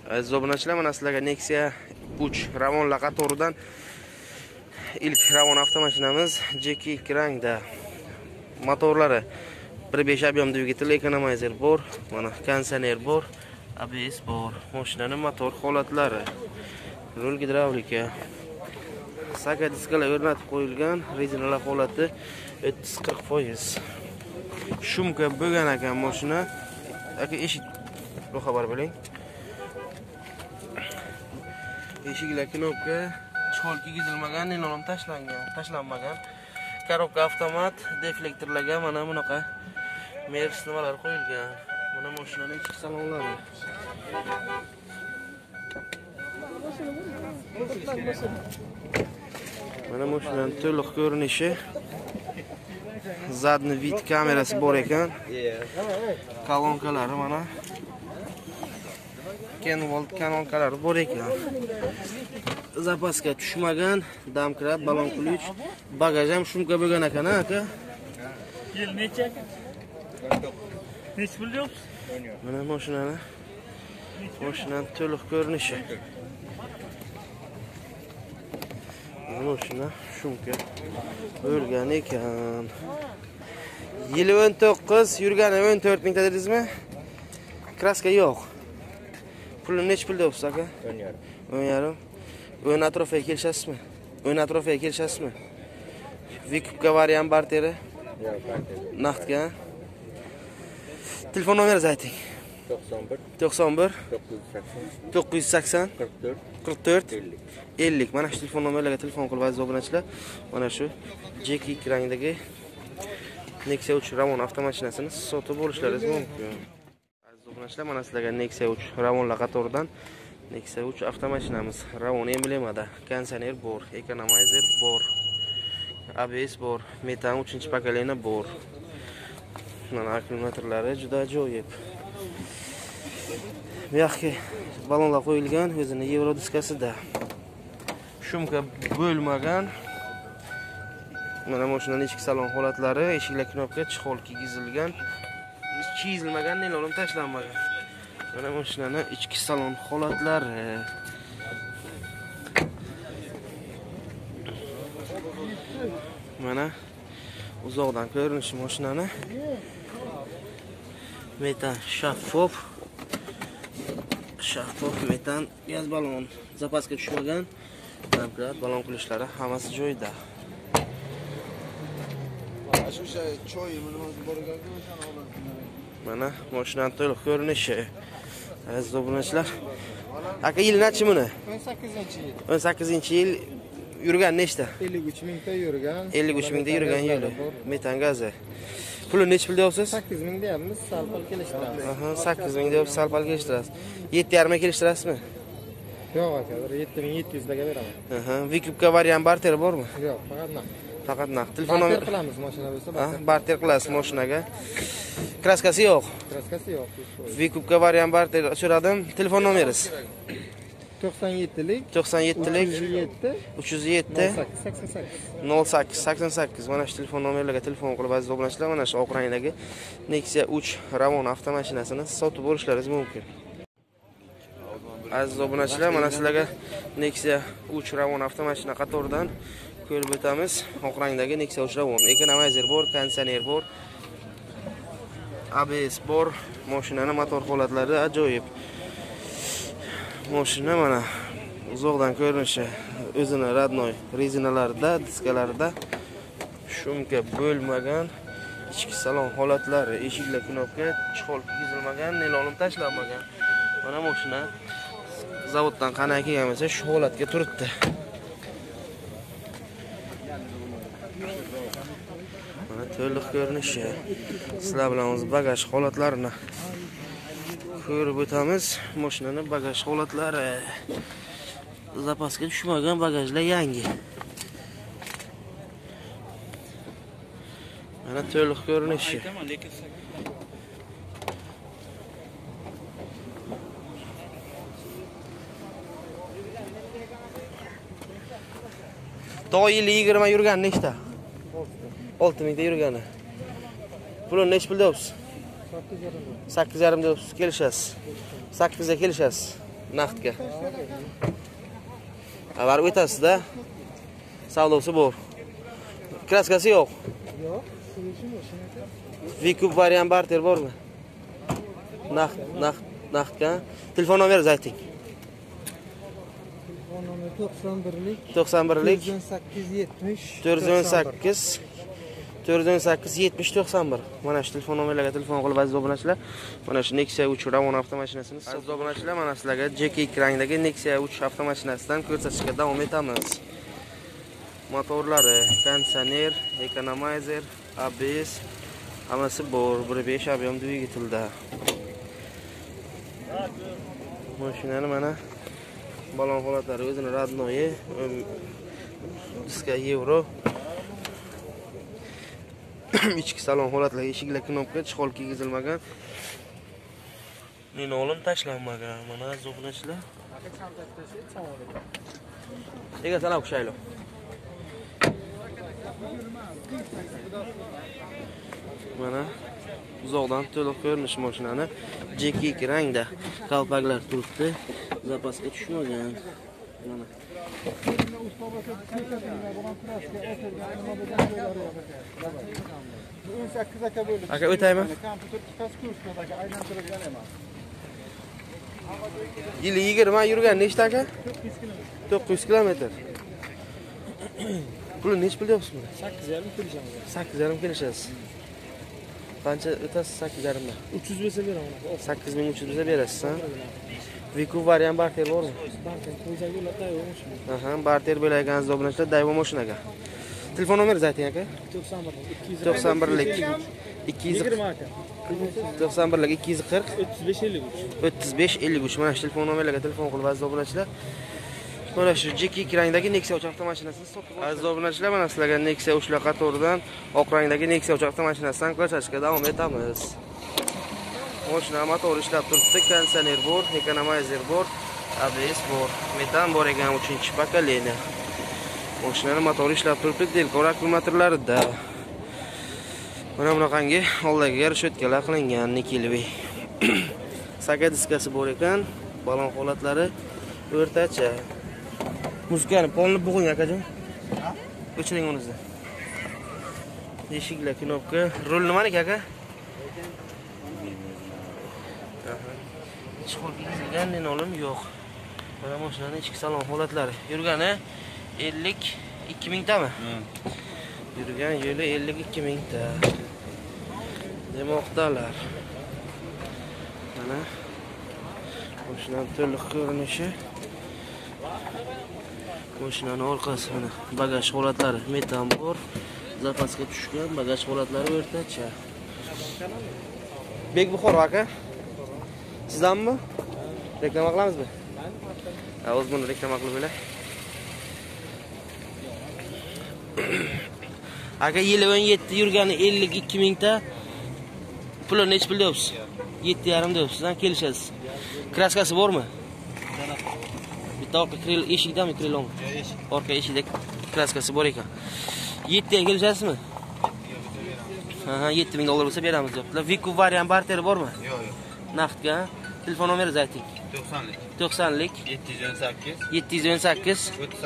Aziz obunachilar, mana sizlarga Nexia 3 Ravonlar qatoridan ilk Ravon avtomashinamiz J2 rangda. Motorlari 1.5 объем dvigatel, ekonomizer bor, mana konditsioner bor, ABS bor. Mashinaning motor holatlari, rul gidravlika, saka diskalar o'rnatib qo'yilgan, rezinalar holati 30-40%. Shumka bo'lgan ekan mashina. Aka eshik xabar bering. Eshiklar knopka, chol kiygizilmagan, nilon tashlanmagan. Korobka avtomat, deflektorlarga mana bunaqa mers nimalar qo'yilgan. Mana mashinaning ichki salonlari. Mana mashinaning to'liq ko'rinishi. Zadni vid kamerasi bor ekan. Kolonkalari mana. Kenvolt kolonkalari bor ekan. Zapaska tushmagan, damkrat, balon ключ, bagaj ham shumka bo'lgan ekan, aka. Yil necha aka? Nech pul deyapsiz? Mana mashinaning to'liq ko'rinishi. Mashina shumka bo'lgan ekan. Yili 19, yurgani 14 ming dedingizmi? Kraska yo'q. Pulni nech pul deyapsiz aka? 10.5. Ön atrofiga kelishasizmi? Ön atrofiga kelishasizmi? Vikupga variant barteri? Yo'q, barteri. Naqdga. Telefon nomeringizni ayting. 91 980 44 50. Mana shu telefon nomerlarga telefon qilib aziz obunachilar, mana shu J2 rangdagi Nexia 3 Ravon avtomashinasini sotib olishlaringiz mumkin. Aziz obunachilar, mana sizlarga Nexia 3 Ravonlar qatoridan Nexia 3 avtomashinamiz Ravon emblemada, konditsioner bor, ekonomizer bor, ABS bor, metan 3-pokoleniya bor. Mana akkumulyatorlari juda ajoyib. Bu yoqqa balonlar qo'yilgan, o'zini Euro diskasida. Shumka bo'lmagan. Mana mashinaning ichki salon holatlari, eshiklar knopka, chihol kiygizilgan, chizilmagan, nilon tashlanmagan. Mana mashinaning ichki salon holatlari. Mana uzoqdan ko'rinishi mashinani. Metan shaffof metan gaz balon, zapaska tushmagan, damkrat, balon qilishlari hammasi joyida. Mana mashinaning to'liq ko'rinishi. Aziz obunachilar, aka yil nechi buni? 18-yil. 18-yil yurgan nechta? 53 mingta yurgan. 53 mingda yurgan yili. Metan gazi. Puli nech pul deyapsiz? 8 ming deyapmiz, salpal kelishtiramiz. Aha, 8 ming deyapsiz, salpal kelishtirasiz. 7.5 ga kelishtirasizmi? Yo'q aka, 7700 daga beraman. Aha, Vikupga variant barter bormi? Yo'q, faqat naqd. Faqat naqd. Telefon Barter nomeri qilamiz mashina bo'lsa, barter qilasiz mashinaga. Kraskasi yo'q. kraskasi yo'q. Vikupga variant barter so'radim. Telefon nomeringiz? 97lik 307 0888. Mana shu telefon nomerlarga telefon qilib aziz obunachilar, mana shu oq rangdagi Nexia 3 Ravon avtomashinasini sotib olishlaringiz mumkin. Aziz obunachilar, mana sizlarga Nexia 3 Ravon avtomashina qatoridan ko'rib o'tamiz. Oq rangdagi Nexia 3 Ravon, ekonomizer bor, konditsioner bor, ABS bor. Mashinaning motor holatlari ajoyib. Mashina mana uzoqdan ko'rinishi, o'zini radnoy rezinalarida, diskalarida, shumka bo'lmagan, ichki salon holatlari, eshiklar knopka, chihol kiygizilmagan, nilon tashlanmagan. Mana mashina zavoddan qanday kelgan bo'lsa, shu holatga turibdi. Mana to'liq ko'rinishi. Sizlar bilan o'z bagaj holatlarini ko'rib o'tamiz. Mashinaning bagaj holatlari, zapaska tushmagan, bagajlar yangi. Mana to'liq ko'rinishi. To'yili 20 yurgan nechta? 6 mingda yurgani. Pulni nech pul deyapsiz? 8.5 deyapsiz, kelishasiz. 8 ga kelishasiz. Naqdga. Avar o'tasizda. Savdosi bor. Kraskasi yo'q. Yo'q. Mashina. Vikup variant barter bormi? Naqdga. Telefon nomeringizni ayting. Telefon nomeri 91lik 91lik 408 408 Mana shu telefon nomerlarga telefon qilib aziz obunachilar. Mana shu Nexia 3 Ravon avtomashinasini aziz obunachilar, mana sizlarga Jeki rangdagi Nexia 3 avtomashinasidan ko'rsatishga davom etamiz. Motorlari, konditsioner, ekonomizer, ABS hammasi bor. 1.5 объем dvigatelda. Mashinani mana balon holatlari o'zini radnoyi, diska Euro. Ichki salon holatlari, eshiklar knopka, chihol kiygizilmagan. Linoleum tashlanmagan. Mana zo'bnachilar. Ega salom qushaylo. Mana uzoqdan to'liq ko'rinish mashinani Jeki rangda qalpaklar turibdi. Zapasga tushmagan. Mana aka o'taymi? Yili 20 yurgan nechta aka? 900 kilometr. Puli nech pul deyapsiz buni? 8,5 kelishamiz. 8,5 kelishasiz. Qancha o'tasiz 8,5 dan? 300 bo'lsa beraman. 8300 bo'lsa berasiz, ha? Vikup variant barter bormi? Barter qo'ysak ular Dayvo mashina. Aha, barter bo'layotgan zo'bnachilar Dayvo mashinaga. Telefon nomeringizni ayting aka. 91lik 220 aka. 91lik 240 35 35 mana shu telefon nomerlarga telefon qilib aziz obunachilar. Mana shu Jeki rangdagi Nexia 3 avtomashinasini sotib oldik. Aziz obunachilar, mana sizlarga Nexia 3 qatoridan oq rangdagi Nexia 3 avtomashinasidan ko'rsatishga davom etamiz. Mashina motor ishlab turibdi, konditsioner bor, ekonomizer bor, ABS bor, metan bor ekan 3-pokoleniya. Mashinaning motori ishlab turibdi, Delcor akkumulyatorlarida. Mana bunaqangi oldagi yarashotganlar qilingan nikkelvi. Saka diskasi bor ekan, balon holatlari o'rtacha. Muzikani polni bo'g'ing akajon. O'chiring unizda. Eshiklar knopka, rul nimaniki aka? Chihol kiygizilgan linoleum yo'q. Mana mashinaning ichki salon holatlari. Yurgani 52 mingtami? Yurgan yo'li 52 mingta. Demoqdalar. Mana mashinaning to'liq ko'rinishi. Mashinaning orqasi mana bagaj holatlari metan bor. Zapasga tushgan bagaj holatlari o'rtacha. Bek Buxoro aka. Sizdanmi? Reklama qilamizmi? Ha, o'z buni reklama qilib qo'yay. Aka yili 17 yurgani 52 mingta. Puli nech pul deyapsiz? 7,5 deyapsiz-dan kelishasiz. Kraskasi bormi? Bitta orqa eshikdami krilom? Orqa eshikda kraskasi bor ekan. 7 ga kelishasizmi? Aha, 7 ming dollar bo'lsa beramiz deyaptilar. Vikup variant barteri bormi? Yo'q, yo'q. Naqdga. Telefon nomeringizni ayting. 90lik 718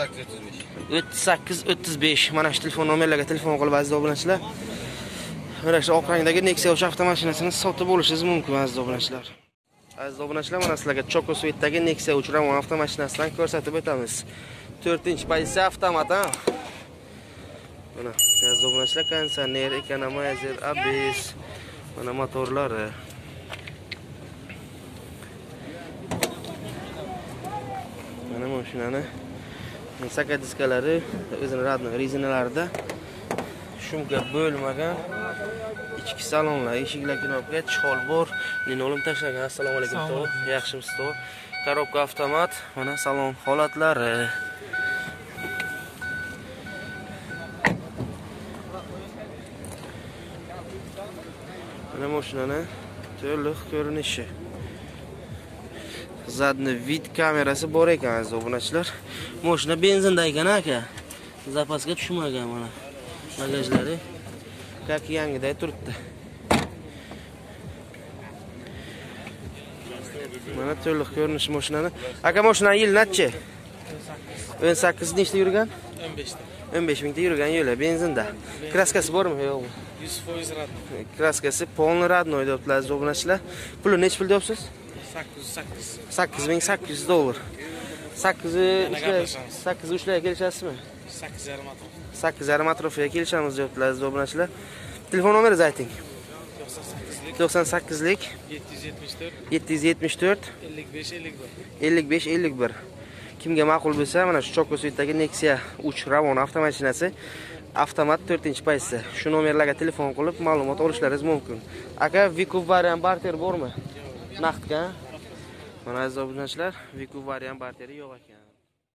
38 35. Mana shu telefon nomerlarga telefon qilib aziz obunachilar. Mana shu oq rangdagi Nexia 3 avtomashinasini sotib olishingiz mumkin aziz obunachilar. Aziz obunachilar, mana sizlarga Chokosvetdagi Nexia 3 Ravon avtomashinasidan ko'rsatib o'tamiz. 4-pozitsiya avtomat, ha. Mana aziz obunachilar, konditsioner, ekonomizer, ABS, mana motorlari. Mana mashinani saka diskalari o'zini radno rezinalarida shumka bo'lmagan, ichki salonlar, eshiklar knopka, chihol bor, linoleum tashlangan. Assalomu alaykum to, yaxshimisiz to? Korobka avtomat, mana salon holatlari. Mana mashinani to'liq ko'rinishi. Zadni vid kamerasi bor ekan aziz obunachilar. Mashina benzinda ekan aka. Zapasga tushmagan mana. Bagajlari kak yangiday turibdi. Mana to'liq ko'rinish mashinani. Aka mashinaning yili nechi? 18 nechta yurgan? 15 ta. 15 mingta yurgan yo'li, benzinda. Kraskasi bormi, yo'qmi? 100% radno. Kraskasi polni radnoy deyaptilar, obunachilar. Puli nech pul deyapsiz? 800. $8800. 8 ushlayga kelishasizmi? 8,5 atrof. 8,5 atrofiga kelishamiz deyaptilar, obunachilar. Telefon nomeringizni ayting. 98lik 774 55 51. Kimga ma'qul bo'lsa, mana shu Chokosuytdagi Nexia 3 Ravon avtomashinasi avtomat 4-paysi. Shu nomerlarga telefon qilib ma'lumot olishlaringiz mumkin. Aka, Viku variant barter bormi? Naqdga. Mana aziz obunachilar, Viku variant barteri yo'q ekan.